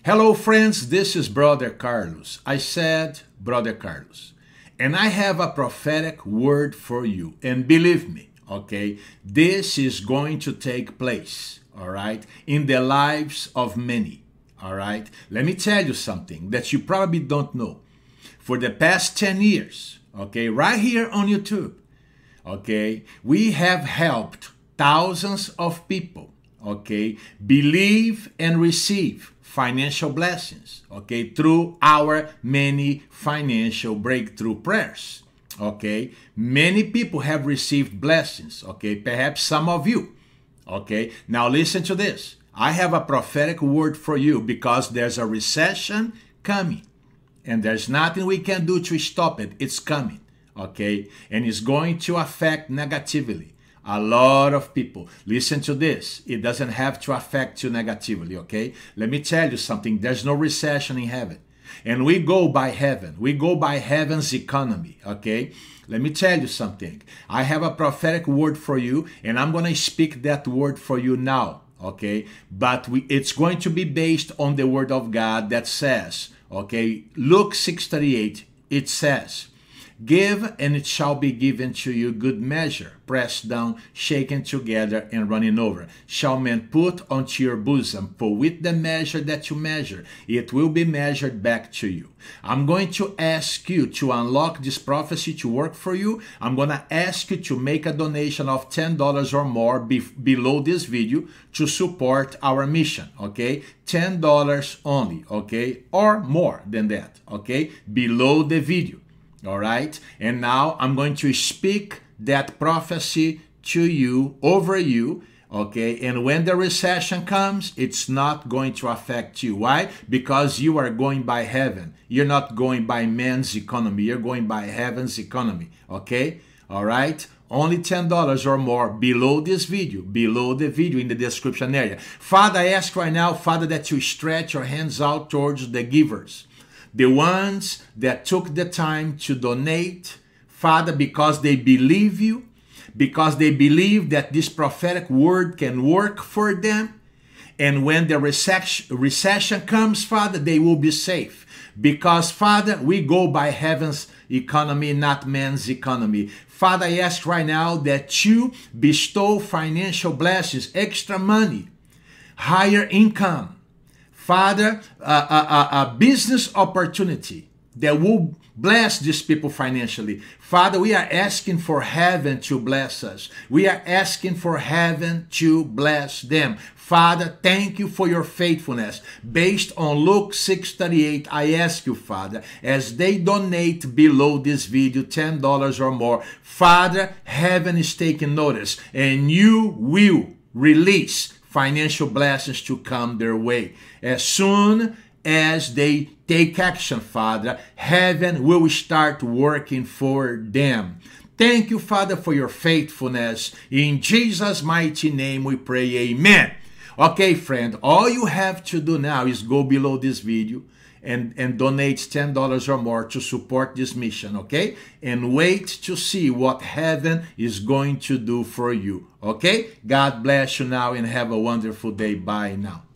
Hello friends, this is Brother Carlos. I said Brother Carlos. And I have a prophetic word for you. And believe me, okay, this is going to take place, all right, in the lives of many, all right. Let me tell you something that you probably don't know. For the past 10 years, okay, right here on YouTube, okay, we have helped thousands of people, okay, believe and receive financial blessings, okay, through our many financial breakthrough prayers, okay. Many people have received blessings, okay, perhaps some of you, okay. Now listen to this. I have a prophetic word for you because there's a recession coming and there's nothing we can do to stop it. It's coming, okay, and it's going to affect negatively a lot of people. Listen to this. It doesn't have to affect you negatively, okay? Let me tell you something. There's no recession in heaven. And we go by heaven. We go by heaven's economy, okay? Let me tell you something. I have a prophetic word for you, and I'm going to speak that word for you now, okay? But it's going to be based on the word of God that says, okay, Luke 6:38, it says, "Give, and it shall be given to you, good measure, pressed down, shaken together, and running over. Shall men put unto your bosom, for with the measure that you measure, it will be measured back to you." I'm going to ask you to unlock this prophecy to work for you. I'm going to ask you to make a donation of $10 or more below this video to support our mission, okay? $10 only, okay? Or more than that, okay? Below the video. All right, and now I'm going to speak that prophecy to you, over you, okay? And when the recession comes, it's not going to affect you. Why? Because you are going by heaven. You're not going by man's economy. You're going by heaven's economy, okay? All right, only $10 or more below this video, below the video in the description area. Father, I ask right now, Father, that you stretch your hands out towards the givers, the ones that took the time to donate, Father, because they believe you, because they believe that this prophetic word can work for them. And when the recession comes, Father, they will be safe. Because, Father, we go by heaven's economy, not man's economy. Father, I ask right now that you bestow financial blessings, extra money, higher income, Father, a business opportunity that will bless these people financially. Father, we are asking for heaven to bless us. We are asking for heaven to bless them. Father, thank you for your faithfulness. Based on Luke 6:38, I ask you, Father, as they donate below this video, $10 or more, Father, heaven is taking notice, and you will release financial blessings to come their way. As soon as they take action, Father, heaven will start working for them. Thank you, Father, for your faithfulness. In Jesus' mighty name we pray, amen. Okay, friend, all you have to do now is go below this video and donate $10 or more to support this mission, okay? And wait to see what heaven is going to do for you, okay? God bless you now and have a wonderful day. Bye now.